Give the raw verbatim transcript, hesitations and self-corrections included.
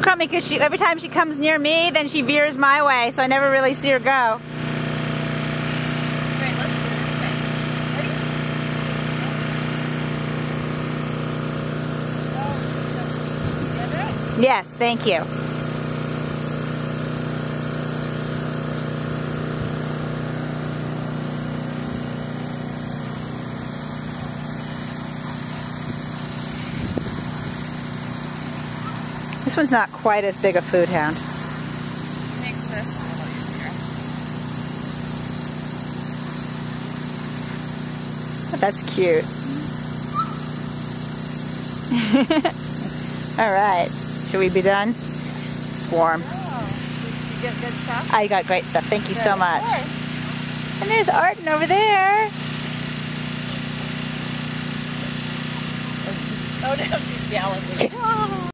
Crummy, because she every time she comes near me, then she veers my way, so I never really see her go. Right, let's do it. Okay. Ready? Oh, you get it? Yes, thank you. This one's not quite as big a food hound. Makes this a little easier. That's cute. All right, should we be done? It's warm. Oh, you get good stuff? I got great stuff. Thank you Good. so much. Of course. And there's Arden over there. Oh, now she's yelling at me.